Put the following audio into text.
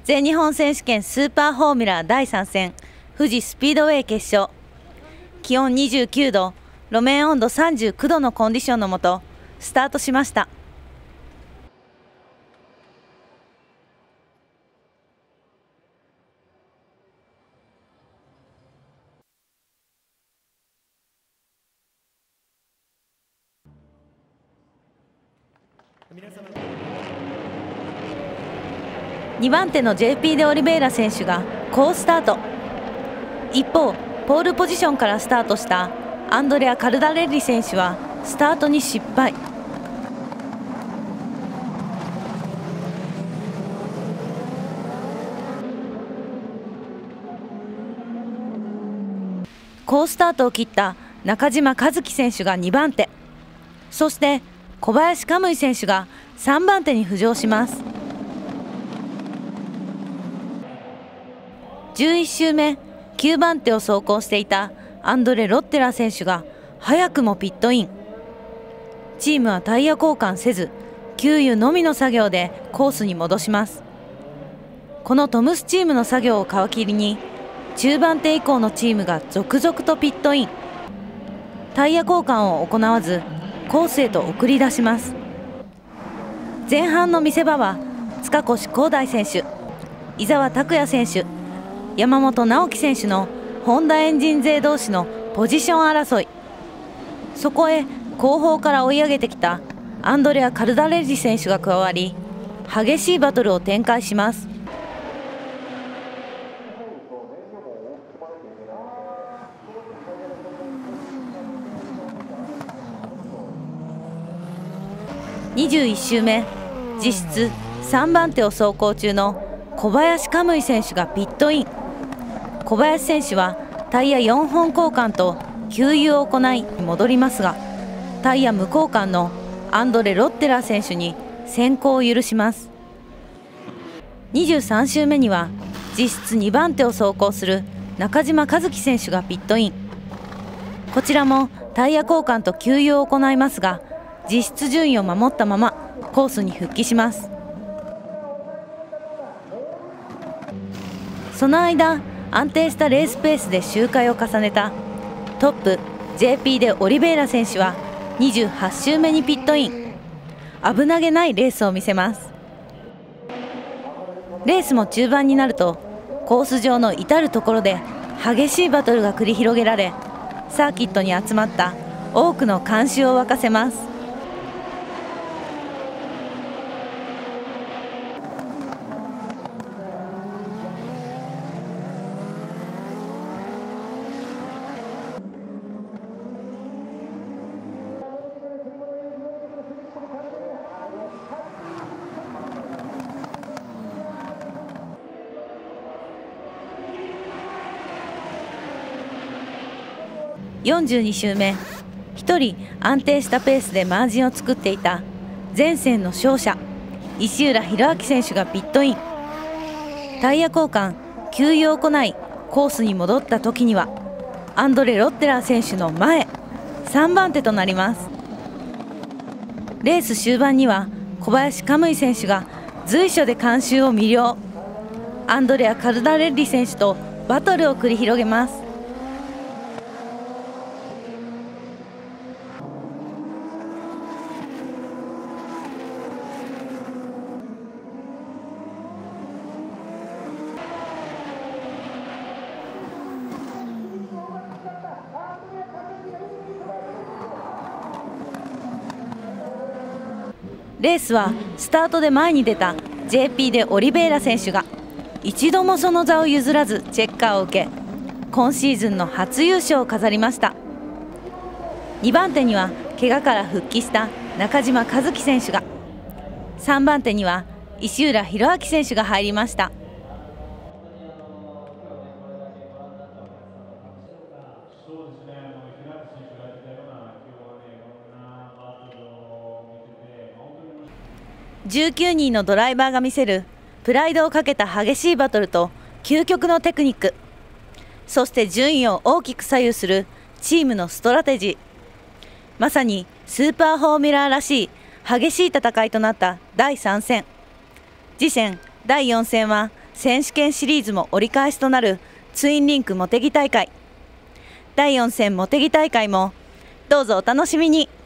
全日本選手権スーパーフォーミュラー第3戦富士スピードウェイ決勝。気温29度、路面温度39度のコンディションのもとスタートしました。2番手の JP でオリベイラ選手が好スタート。一方、ポールポジションからスタートしたアンドレア・カルダレッリ選手はスタートに失敗。好スタートを切った中島和樹選手が2番手、そして小林可夢偉選手が3番手に浮上します。11周目、9番手を走行していたアンドレ・ロッテラ選手が早くもピットイン。チームはタイヤ交換せず、給油のみの作業でコースに戻します。このトムスチームの作業を皮切りに、中盤手以降のチームが続々とピットイン。タイヤ交換を行わず、コースへと送り出します。前半の見せ場は、塚越光大選手、伊沢拓也選手、山本直樹選手のホンダエンジン勢同士のポジション争い。そこへ後方から追い上げてきたアンドレア・カルダレッリ選手が加わり、激しいバトルを展開します。21周目、実質3番手を走行中の小林可夢偉選手がピットイン。小林選手はタイヤ4本交換と給油を行い戻りますが、タイヤ無交換のアンドレ・ロッテラー選手に先行を許します。23周目には実質2番手を走行する中島和樹選手がピットイン。こちらもタイヤ交換と給油を行いますが、実質順位を守ったままコースに復帰します。その間、安定したレースペースで周回を重ねたトップ JP でオリベイラ選手は28周目にピットイン。危なげないレースを見せます。レースも中盤になるとコース上の至る所で激しいバトルが繰り広げられ、サーキットに集まった多くの観衆を沸かせます。42周目、1人安定したペースでマージンを作っていた前線の勝者石浦弘明選手がピットイン。タイヤ交換、給油を行いコースに戻った時にはアンドレ・ロッテラー選手の前、3番手となります。レース終盤には小林可夢偉選手が随所で観衆を魅了。アンドレア・カルダレッリ選手とバトルを繰り広げます。レースはスタートで前に出た JP でオリベイラ選手が一度もその座を譲らずチェッカーを受け、今シーズンの初優勝を飾りました。2番手には怪我から復帰した中島和樹選手が、3番手には石浦弘明選手が入りました。19人のドライバーが見せるプライドをかけた激しいバトルと究極のテクニック、そして順位を大きく左右するチームのストラテジー。まさにスーパーフォーミュラーらしい激しい戦いとなった第3戦。次戦第4戦は選手権シリーズも折り返しとなるツインリンクもてぎ大会。第4戦もてぎ大会もどうぞお楽しみに。